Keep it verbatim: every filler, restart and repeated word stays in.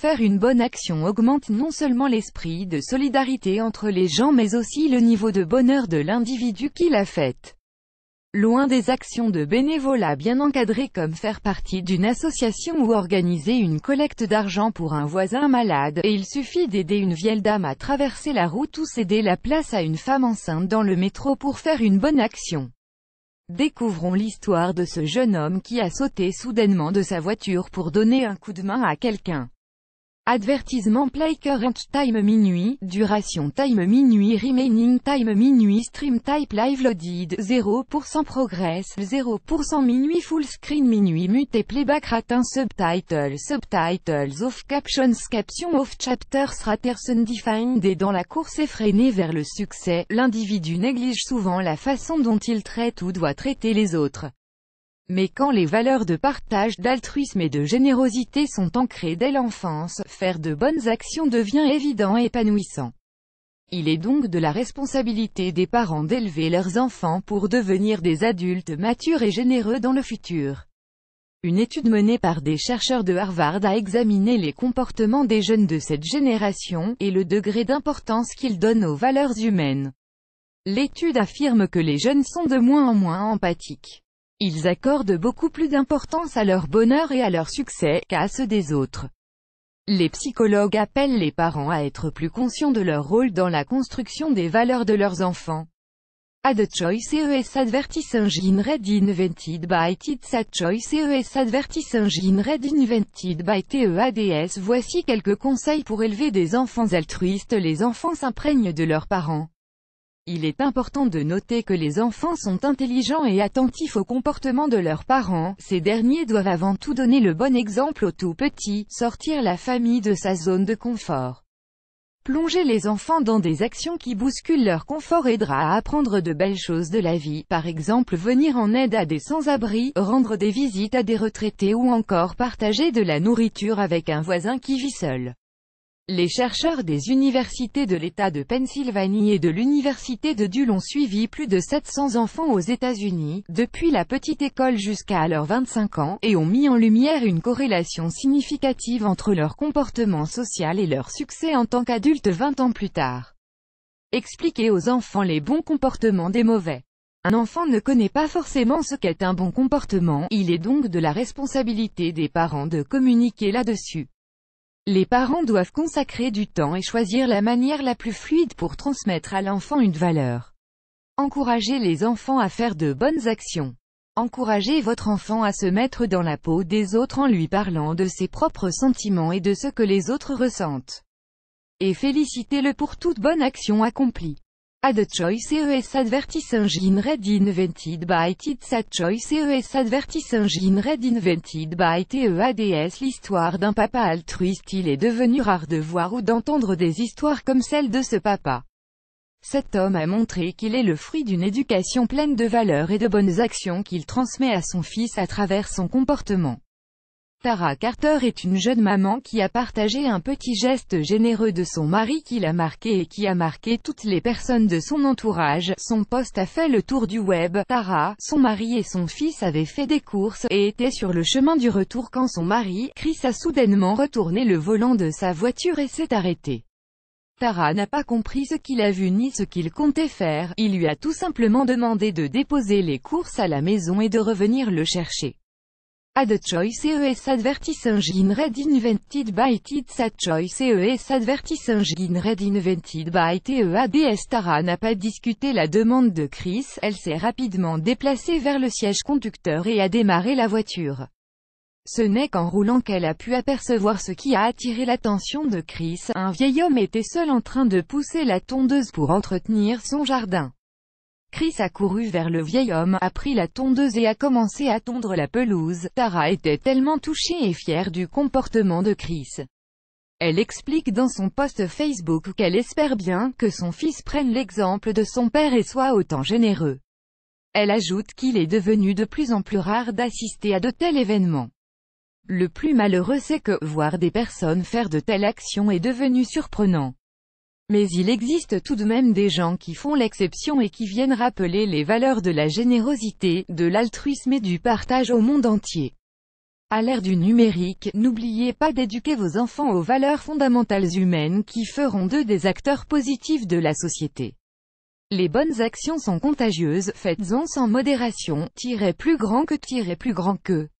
faire une bonne action augmente non seulement l'esprit de solidarité entre les gens mais aussi le niveau de bonheur de l'individu qui l'a faite. Loin des actions de bénévolat bien encadrées comme faire partie d'une association ou organiser une collecte d'argent pour un voisin malade, et il suffit d'aider une vieille dame à traverser la route ou céder la place à une femme enceinte dans le métro pour faire une bonne action. Découvrons l'histoire de ce jeune homme qui a sauté soudainement de sa voiture pour donner un coup de main à quelqu'un. Avertissement play current time minuit, duration time minuit remaining time minuit stream type live loaded, zéro pour cent progress, zéro pour cent minuit full screen minuit mute playback ratin subtitles subtitles off captions caption off chapters raters undefined et dans la course effrénée vers le succès, l'individu néglige souvent la façon dont il traite ou doit traiter les autres. Mais quand les valeurs de partage, d'altruisme et de générosité sont ancrées dès l'enfance, faire de bonnes actions devient évident et épanouissant. Il est donc de la responsabilité des parents d'élever leurs enfants pour devenir des adultes matures et généreux dans le futur. Une étude menée par des chercheurs de Harvard a examiné les comportements des jeunes de cette génération, et le degré d'importance qu'ils donnent aux valeurs humaines. L'étude affirme que les jeunes sont de moins en moins empathiques. Ils accordent beaucoup plus d'importance à leur bonheur et à leur succès qu'à ceux des autres. Les psychologues appellent les parents à être plus conscients de leur rôle dans la construction des valeurs de leurs enfants. A the choice E S advertise engine read invented by Kids A choice E S advertise engine read invented by T E A D S. Voici quelques conseils pour élever des enfants altruistes. Les enfants s'imprègnent de leurs parents. Il est important de noter que les enfants sont intelligents et attentifs au comportement de leurs parents. Ces derniers doivent avant tout donner le bon exemple aux tout petits, sortir la famille de sa zone de confort. Plonger les enfants dans des actions qui bousculent leur confort aidera à apprendre de belles choses de la vie, par exemple venir en aide à des sans-abri, rendre des visites à des retraités ou encore partager de la nourriture avec un voisin qui vit seul. Les chercheurs des universités de l'État de Pennsylvanie et de l'Université de Duke ont suivi plus de sept cents enfants aux États-Unis, depuis la petite école jusqu'à leurs vingt-cinq ans, et ont mis en lumière une corrélation significative entre leur comportement social et leur succès en tant qu'adultes vingt ans plus tard. Expliquer aux enfants les bons comportements des mauvais. Un enfant ne connaît pas forcément ce qu'est un bon comportement, il est donc de la responsabilité des parents de communiquer là-dessus. Les parents doivent consacrer du temps et choisir la manière la plus fluide pour transmettre à l'enfant une valeur. Encouragez les enfants à faire de bonnes actions. Encouragez votre enfant à se mettre dans la peau des autres en lui parlant de ses propres sentiments et de ce que les autres ressentent. Et félicitez-le pour toute bonne action accomplie. A the choice E S advertise engine read invented by Kids A choice E S advertise engine read invented by T E A D S. L'histoire d'un papa altruiste. Il est devenu rare de voir ou d'entendre des histoires comme celle de ce papa. Cet homme a montré qu'il est le fruit d'une éducation pleine de valeurs et de bonnes actions qu'il transmet à son fils à travers son comportement. Tara Carter est une jeune maman qui a partagé un petit geste généreux de son mari qui l'a marqué et qui a marqué toutes les personnes de son entourage. Son post a fait le tour du web. Tara, son mari et son fils avaient fait des courses, et étaient sur le chemin du retour quand son mari, Chris, a soudainement retourné le volant de sa voiture et s'est arrêté. Tara n'a pas compris ce qu'il a vu ni ce qu'il comptait faire, il lui a tout simplement demandé de déposer les courses à la maison et de revenir le chercher. A the choice E S advertise engine read invented by Kids A choice E S advertise engine read invented by T E A D S. Tara n'a pas discuté la demande de Chris, elle s'est rapidement déplacée vers le siège conducteur et a démarré la voiture. Ce n'est qu'en roulant qu'elle a pu apercevoir ce qui a attiré l'attention de Chris. Un vieil homme était seul en train de pousser la tondeuse pour entretenir son jardin. Chris a couru vers le vieil homme, a pris la tondeuse et a commencé à tondre la pelouse. Tara était tellement touchée et fière du comportement de Chris. Elle explique dans son post Facebook qu'elle espère bien que son fils prenne l'exemple de son père et soit autant généreux. Elle ajoute qu'il est devenu de plus en plus rare d'assister à de tels événements. Le plus malheureux c'est que, voir des personnes faire de telles actions est devenu surprenant. Mais il existe tout de même des gens qui font l'exception et qui viennent rappeler les valeurs de la générosité, de l'altruisme et du partage au monde entier. À l'ère du numérique, n'oubliez pas d'éduquer vos enfants aux valeurs fondamentales humaines qui feront d'eux des acteurs positifs de la société. Les bonnes actions sont contagieuses, faites-en sans modération, tirez plus grand que tirez plus grand que.